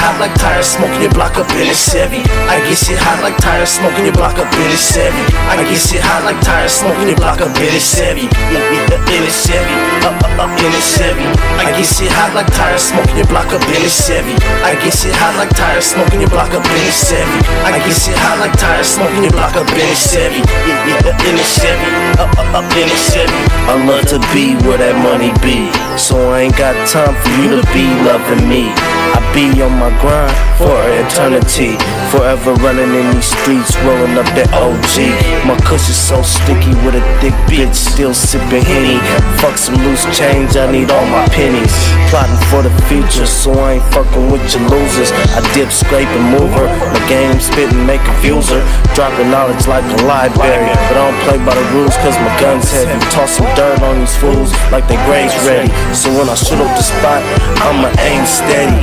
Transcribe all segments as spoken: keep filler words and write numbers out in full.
hot like tires, smoking your block up in a Chevy. I get shit hot like tires, smoking your block up in a Chevy. I get shit hot like tires, smoking your block up in a Chevy. In a Chevy, up up up in a Chevy. I get shit hot like tires, smoking your block up in a Chevy. I get shit hot like tires, smoking your block up in a Chevy. I get shit hot like tires, smoking your block up in a Chevy. In a Chevy, up up up in a Chevy. I love to be where that money be, so I ain't got time for you to be loving me. I be on my grind for eternity, forever running in these streets, rolling up that O G. My kush is so sticky with a thick bitch, still sipping Henny. Fuck some loose change, I need all my pennies. Plotting for the future, so I ain't fucking with your losers. I dip, scrape, and move her. My game spittin', make a fuser. Dropping knowledge like a library, but I don't play by the rules cause my gun's heavy. Toss some dirt on these fools like they graves ready, so when I shoot up the spot, I'ma aim steady.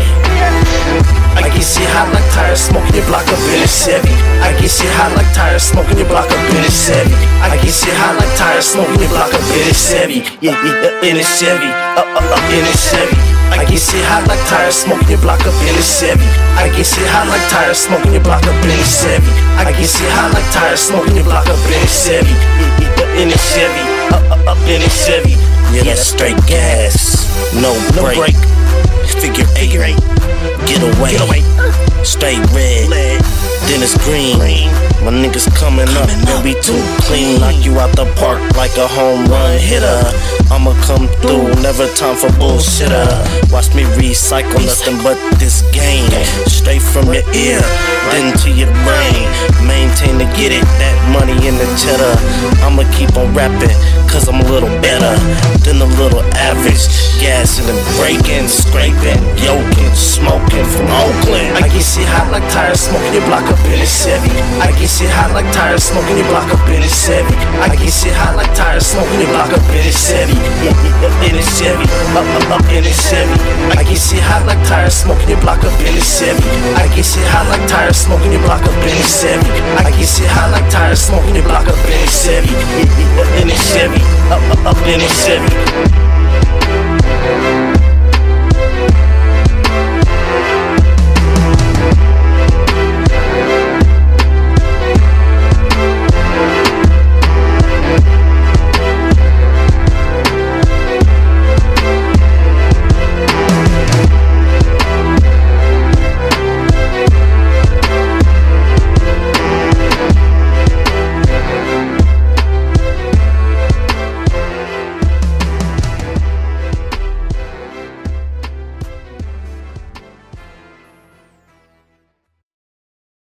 I get shit hot like tires, smoking your block up in a Chevy. I get shit hot like tires, smoking your block up in a Chevy. I get shit hot like tires, smoking your block up in a Chevy. Yeah, yeah, in a Chevy, up, up, up in a Chevy. I get shit hot like tires, smoking your block up in a Chevy. I get shit hot like tires, smoking your block up in a Chevy. I get shit hot like tires, smoking your block up in a Chevy. In a Chevy, up, up, up in a Chevy. Yeah, that's straight gas, no break. Figure eight, get away, get away. Straight red, then it's green. My niggas coming up, and we too clean. Knock you out the park like a home run hitter. I'ma come through, never time for bullshitter. Watch me recycle nothing but this game. Straight from your ear, then to your brain. Maintain to get it, that money in the cheddar. I'ma keep on rapping, cause I'm a little better than a little average. Gassing and breaking, scraping, yoking, smoking from Oakland. I get shit hot like tires, smoking your block up in a Chevy. I get shit hot like tires, smoking your block up in a Chevy. I get shit hot like tires, smoking your block up in a Chevy. In a Chevy, up up up in a Chevy. I get shit hot like tires, smoking your block up in a Chevy. I get shit hot like tires, smoking your block up in a Chevy. I get shit hot like tires, smoking your block up in a Chevy. In a Chevy, up up up in a Chevy.